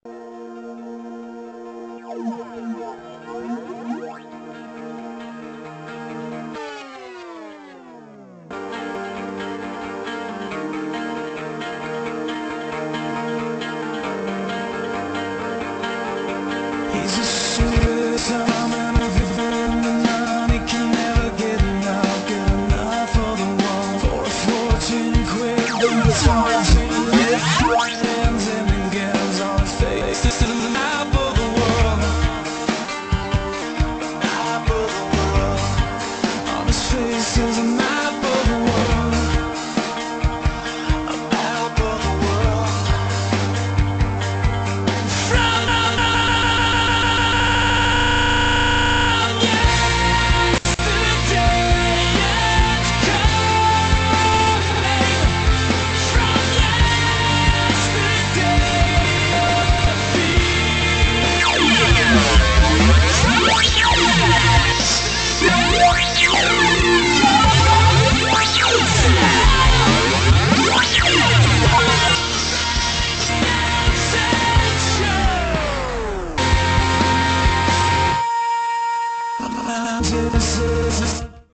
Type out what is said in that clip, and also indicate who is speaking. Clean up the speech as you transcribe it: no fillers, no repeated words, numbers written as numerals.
Speaker 1: He's a suicide man of the he can never get enough for the one. For a fortune quick, the time to live ends and begins on his face. This is the map of the world, map of the world. On his face is a map of the world, a map of the world. This is